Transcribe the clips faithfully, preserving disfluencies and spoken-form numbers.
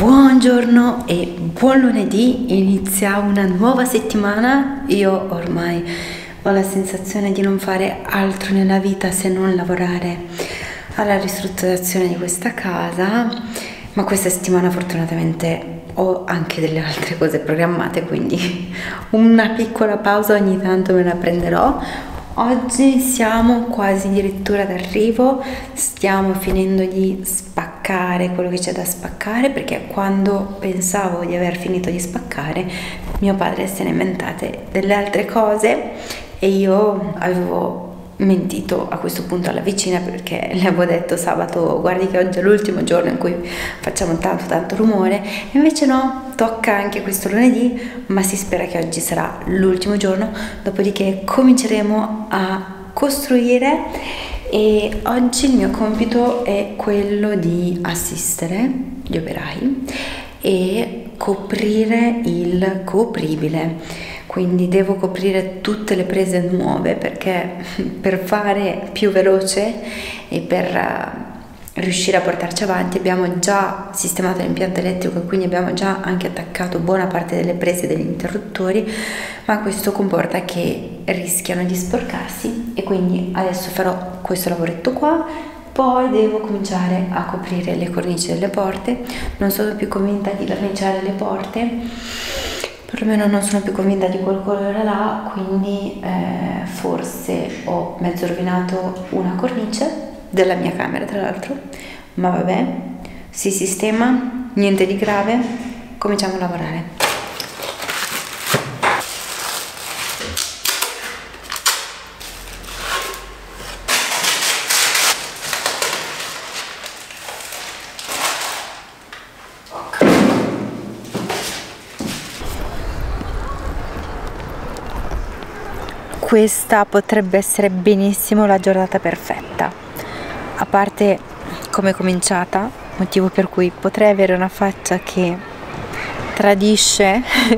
Buongiorno e buon lunedì, inizia una nuova settimana. Io ormai ho la sensazione di non fare altro nella vita se non lavorare alla ristrutturazione di questa casa, ma questa settimana fortunatamente ho anche delle altre cose programmate, quindi una piccola pausa ogni tanto me la prenderò. Oggi siamo quasi addirittura d'arrivo, stiamo finendo di spaccare quello che c'è da spaccare, perché quando pensavo di aver finito di spaccare mio padre se ne è inventate delle altre cose e io avevo mentito a questo punto alla vicina, perché le avevo detto sabato: guardi che oggi è l'ultimo giorno in cui facciamo tanto tanto rumore, e invece no, tocca anche questo lunedì, ma si spera che oggi sarà l'ultimo giorno, dopodiché cominceremo a costruire. E oggi il mio compito è quello di assistere gli operai e coprire il copribile. Quindi devo coprire tutte le prese nuove, perché per fare più veloce e per uh, riuscire a portarci avanti abbiamo già sistemato l'impianto elettrico e quindi abbiamo già anche attaccato buona parte delle prese degli interruttori, ma questo comporta che rischiano di sporcarsi e quindi adesso farò questo lavoretto qua. Poi devo cominciare a coprire le cornici delle porte. Non sono più convinta di verniciare le porte, perlomeno non sono più convinta di quel colore là, quindi eh, forse ho mezzo rovinato una cornice della mia camera, tra l'altro, ma vabbè, si sistema, niente di grave, cominciamo a lavorare. Questa potrebbe essere benissimo la giornata perfetta, a parte come è cominciata, motivo per cui potrei avere una faccia che tradisce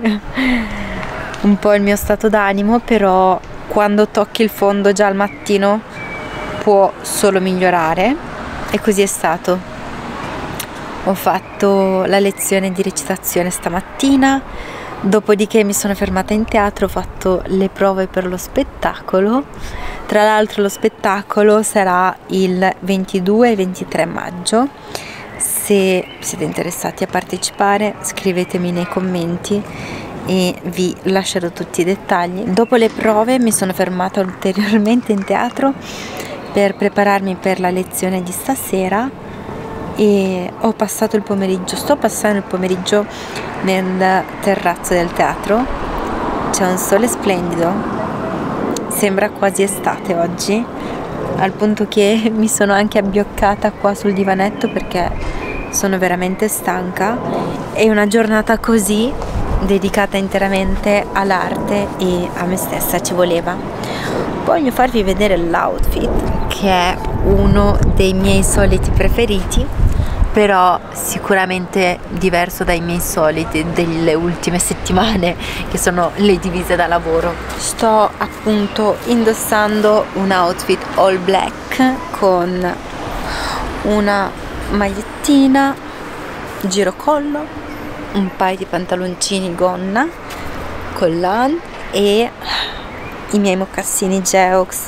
un po' il mio stato d'animo, però quando tocchi il fondo già al mattino può solo migliorare, e così è stato. Ho fatto la lezione di recitazione stamattina, dopodiché mi sono fermata in teatro, ho fatto le prove per lo spettacolo. Tra l'altro lo spettacolo sarà il ventidue e ventitré maggio. Se siete interessati a partecipare scrivetemi nei commenti e vi lascerò tutti i dettagli. Dopo le prove mi sono fermata ulteriormente in teatro per prepararmi per la lezione di stasera e ho passato il pomeriggio, sto passando il pomeriggio nel terrazzo del teatro. C'è un sole splendido, sembra quasi estate oggi, al punto che mi sono anche abbioccata qua sul divanetto perché sono veramente stanca. È una giornata così dedicata interamente all'arte e a me stessa, ci voleva. Voglio farvi vedere l'outfit, che è uno dei miei soliti preferiti, però sicuramente diverso dai miei soliti delle ultime settimane, che sono le divise da lavoro. Sto appunto indossando un outfit all black con una magliettina, girocollo, un paio di pantaloncini gonna, collan e i miei mocassini Geox.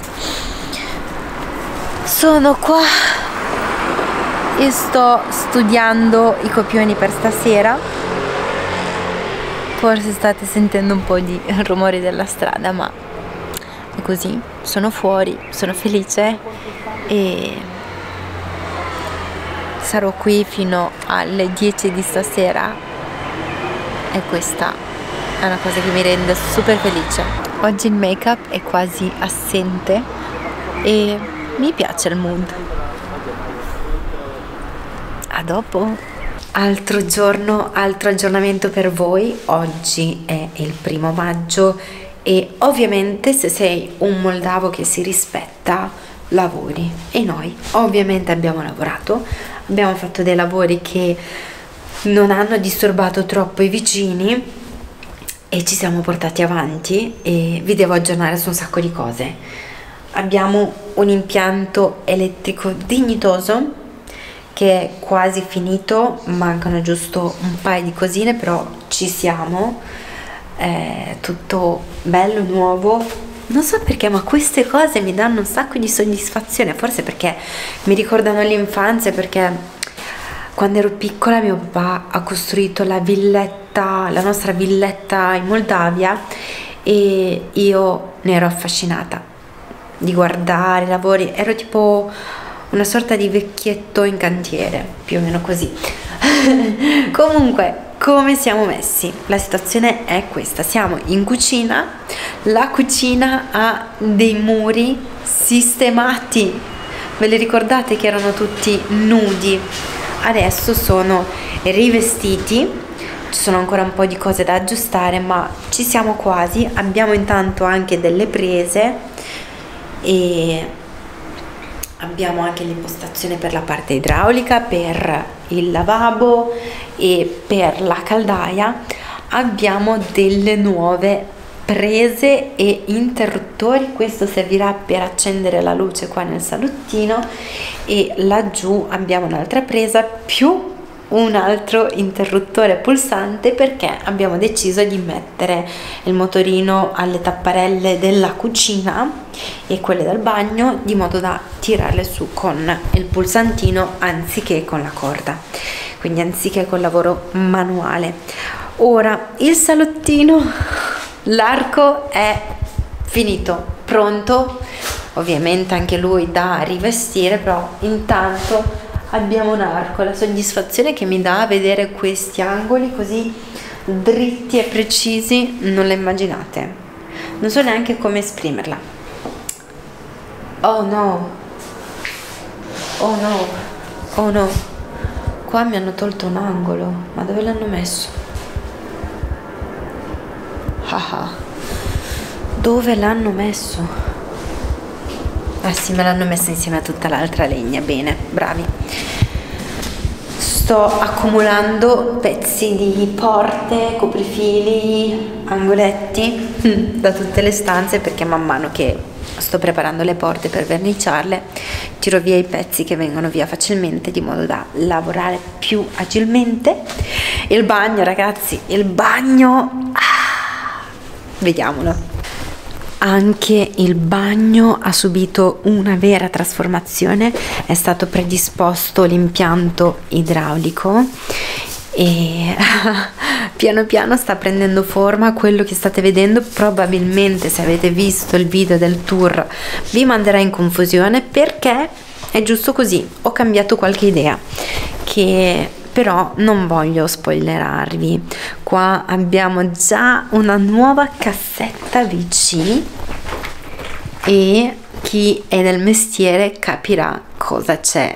Sono qua e sto studiando i copioni per stasera. Forse state sentendo un po' di rumori della strada, ma è così, sono fuori, sono felice e sarò qui fino alle dieci di stasera, e questa è una cosa che mi rende super felice. Oggi il make up è quasi assente e mi piace il mood. A dopo. Altro giorno, altro aggiornamento per voi. Oggi è il primo maggio e ovviamente se sei un moldavo che si rispetta lavori, e noi ovviamente abbiamo lavorato, abbiamo fatto dei lavori che non hanno disturbato troppo i vicini e ci siamo portati avanti, e vi devo aggiornare su un sacco di cose. Abbiamo un impianto elettrico dignitoso che è quasi finito, mancano giusto un paio di cosine, però ci siamo. È tutto bello, nuovo. Non so perché, ma queste cose mi danno un sacco di soddisfazione, forse perché mi ricordano l'infanzia, perché quando ero piccola mio papà ha costruito la villetta, la nostra villetta in Moldavia, e io ne ero affascinata di guardare i lavori, ero tipo una sorta di vecchietto in cantiere, più o meno così. Comunque, come siamo messi? La situazione è questa: siamo in cucina, la cucina ha dei muri sistemati, ve li ricordate che erano tutti nudi? Adesso sono rivestiti, ci sono ancora un po' di cose da aggiustare, ma ci siamo quasi. Abbiamo intanto anche delle prese e abbiamo anche l'impostazione per la parte idraulica, per il lavabo e per la caldaia. Abbiamo delle nuove prese e interruttori, questo servirà per accendere la luce qua nel salottino, e laggiù abbiamo un'altra presa più un altro interruttore pulsante, perché abbiamo deciso di mettere il motorino alle tapparelle della cucina e quelle del bagno, di modo da tirarle su con il pulsantino anziché con la corda, quindi anziché col lavoro manuale. Ora il salottino, l'arco è finito, pronto, ovviamente anche lui da rivestire, però intanto abbiamo un arco. La soddisfazione che mi dà vedere questi angoli così dritti e precisi non la immaginate, non so neanche come esprimerla. Oh no, oh no, oh no, qua mi hanno tolto un angolo, ma dove l'hanno messo? Haha, dove l'hanno messo? Ah sì, me l'hanno messa insieme a tutta l'altra legna, bene, bravi. Sto accumulando pezzi di porte, coprifili, angoletti da tutte le stanze, perché man mano che sto preparando le porte per verniciarle tiro via i pezzi che vengono via facilmente, di modo da lavorare più agilmente. Il bagno, ragazzi, il bagno, ah, vediamolo. Anche il bagno ha subito una vera trasformazione, è stato predisposto l'impianto idraulico e piano piano sta prendendo forma. Quello che state vedendo probabilmente, se avete visto il video del tour, vi manderà in confusione, perché è giusto così, ho cambiato qualche idea che però non voglio spoilerarvi. Qua abbiamo già una nuova cassetta V C e chi è del mestiere capirà cosa c'è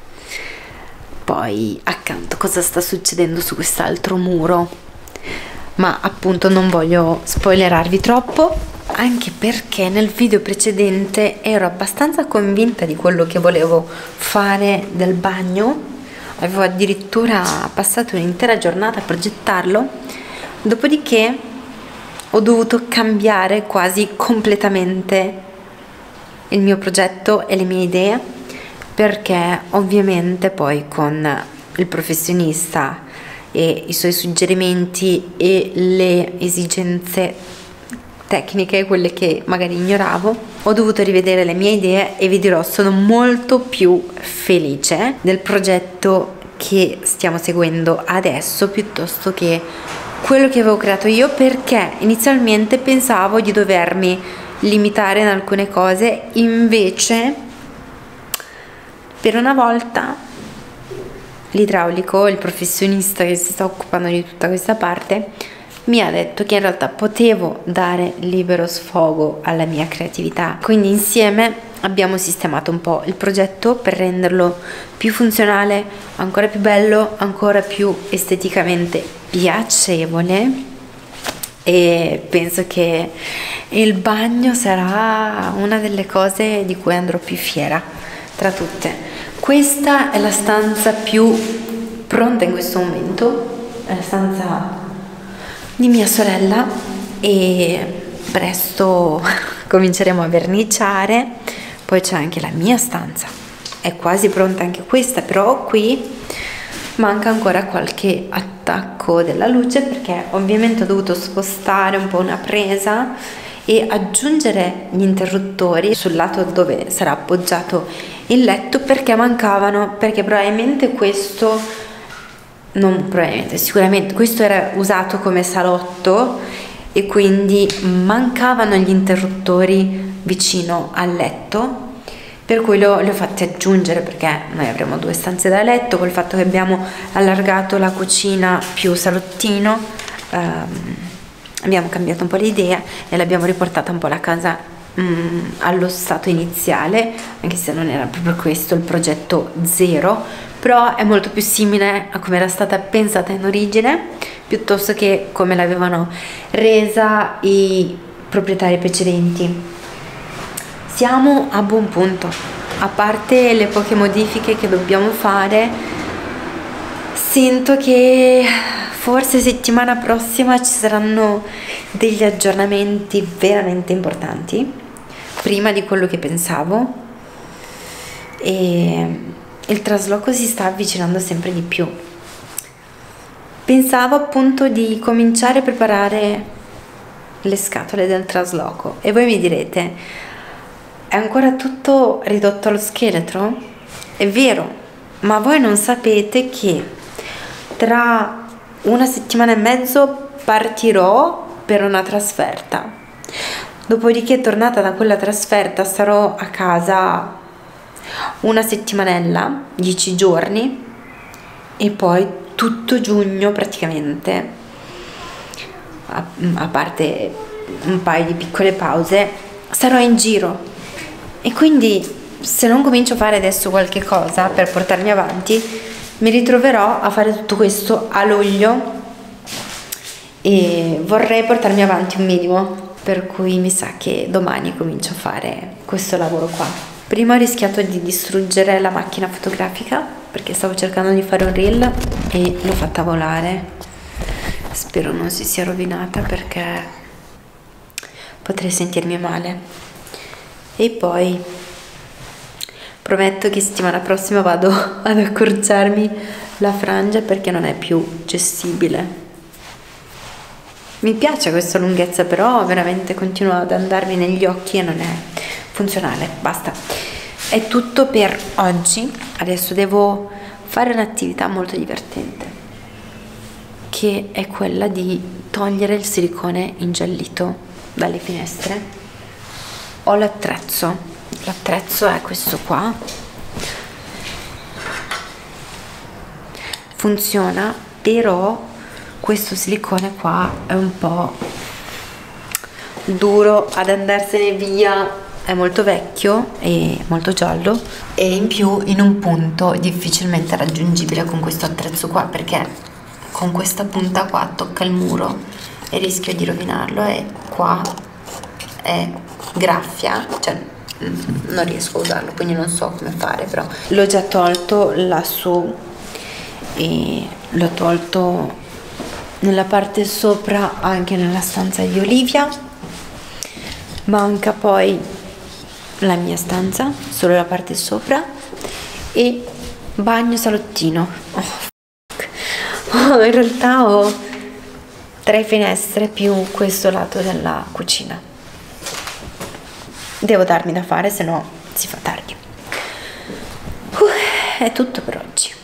poi accanto, cosa sta succedendo su quest'altro muro, ma appunto non voglio spoilerarvi troppo, anche perché nel video precedente ero abbastanza convinta di quello che volevo fare del bagno. Avevo addirittura passato un'intera giornata a progettarlo, dopodiché ho dovuto cambiare quasi completamente il mio progetto e le mie idee, perché ovviamente poi con il professionista e i suoi suggerimenti e le esigenze tecniche, quelle che magari ignoravo, ho dovuto rivedere le mie idee e vi dirò, sono molto più felice del progetto che stiamo seguendo adesso piuttosto che quello che avevo creato io, perché inizialmente pensavo di dovermi limitare in alcune cose, invece per una volta l'idraulico, il professionista che si sta occupando di tutta questa parte, mi ha detto che in realtà potevo dare libero sfogo alla mia creatività. Quindi insieme abbiamo sistemato un po' il progetto per renderlo più funzionale, ancora più bello, ancora più esteticamente piacevole, e penso che il bagno sarà una delle cose di cui andrò più fiera tra tutte. Questa è la stanza più pronta in questo momento, è la stanza di mia sorella, e presto cominceremo a verniciare. Poi c'è anche la mia stanza, è quasi pronta anche questa, però qui manca ancora qualche attacco della luce, perché ovviamente ho dovuto spostare un po' una presa e aggiungere gli interruttori sul lato dove sarà appoggiato il letto, perché mancavano, perché probabilmente questo non probabilmente sicuramente questo era usato come salotto e quindi mancavano gli interruttori vicino al letto, per cui lo, li ho fatti aggiungere, perché noi avremo due stanze da letto, col fatto che abbiamo allargato la cucina più salottino. ehm, abbiamo cambiato un po' l'idea e l'abbiamo riportata un po' la casa mm, allo stato iniziale, anche se non era proprio questo il progetto zero, però è molto più simile a come era stata pensata in origine piuttosto che come l'avevano resa i proprietari precedenti. Siamo a buon punto, a parte le poche modifiche che dobbiamo fare. Sento che forse settimana prossima ci saranno degli aggiornamenti veramente importanti, prima di quello che pensavo, e il trasloco si sta avvicinando sempre di più. Pensavo appunto di cominciare a preparare le scatole del trasloco e voi mi direte: è ancora tutto ridotto allo scheletro? È vero, ma voi non sapete che tra una settimana e mezzo partirò per una trasferta. Dopodiché, tornata da quella trasferta, starò a casa una settimanella, dieci giorni, e poi tutto giugno praticamente, a, a parte un paio di piccole pause, sarò in giro. E quindi, se non comincio a fare adesso qualche cosa per portarmi avanti, mi ritroverò a fare tutto questo a luglio e vorrei portarmi avanti un minimo, per cui mi sa che domani comincio a fare questo lavoro qua. Prima ho rischiato di distruggere la macchina fotografica perché stavo cercando di fare un reel e l'ho fatta volare. Spero non si sia rovinata perché potrei sentirmi male. E poi prometto che settimana prossima vado ad accorciarmi la frangia perché non è più gestibile. Mi piace questa lunghezza, però veramente continua ad andarmi negli occhi e non è funzionale. Basta, è tutto per oggi. Adesso devo fare un'attività molto divertente, che è quella di togliere il silicone ingiallito dalle finestre. Ho l'attrezzo, l'attrezzo è questo qua, funziona, però questo silicone qua è un po' duro ad andarsene via, è molto vecchio e molto giallo, e in più in un punto difficilmente raggiungibile con questo attrezzo qua, perché con questa punta qua tocca il muro e rischio di rovinarlo, e qua è graffia, cioè non riesco a usarlo, quindi non so come fare, però l'ho già tolto lassù e l'ho tolto nella parte sopra, anche nella stanza di Olivia. Manca poi la mia stanza, solo la parte sopra, e bagno salottino. Oh, oh, in realtà ho tre finestre più questo lato della cucina. Devo darmi da fare, se no si fa tardi. Uh, è tutto per oggi.